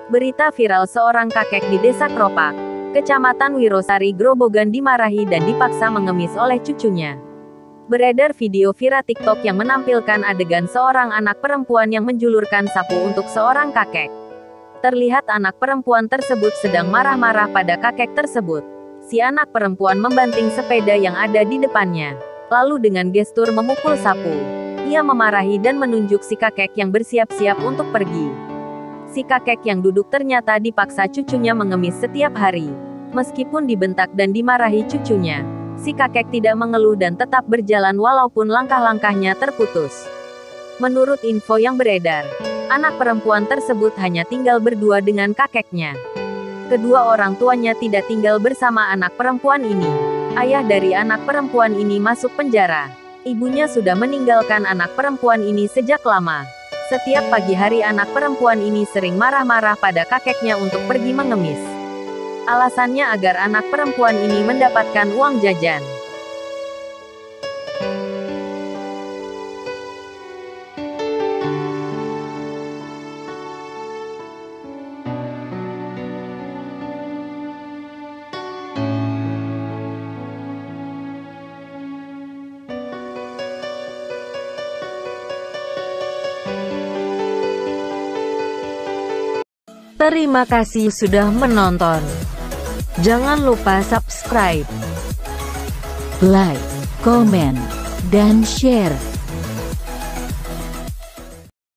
Berita viral seorang kakek di Desa Kropak, Kecamatan Wirosari, Grobogan dimarahi dan dipaksa mengemis oleh cucunya. Beredar video viral TikTok yang menampilkan adegan seorang anak perempuan yang menjulurkan sapu untuk seorang kakek. Terlihat anak perempuan tersebut sedang marah-marah pada kakek tersebut. Si anak perempuan membanting sepeda yang ada di depannya, lalu dengan gestur memukul sapu, ia memarahi dan menunjuk si kakek yang bersiap-siap untuk pergi. Si kakek yang duduk ternyata dipaksa cucunya mengemis setiap hari. Meskipun dibentak dan dimarahi cucunya, si kakek tidak mengeluh dan tetap berjalan walaupun langkah-langkahnya terputus. Menurut info yang beredar, anak perempuan tersebut hanya tinggal berdua dengan kakeknya. Kedua orang tuanya tidak tinggal bersama anak perempuan ini. Ayah dari anak perempuan ini masuk penjara. Ibunya sudah meninggalkan anak perempuan ini sejak lama. Setiap pagi hari anak perempuan ini sering marah-marah pada kakeknya untuk pergi mengemis. Alasannya agar anak perempuan ini mendapatkan uang jajan. Terima kasih sudah menonton. Jangan lupa subscribe, like, komen, dan share.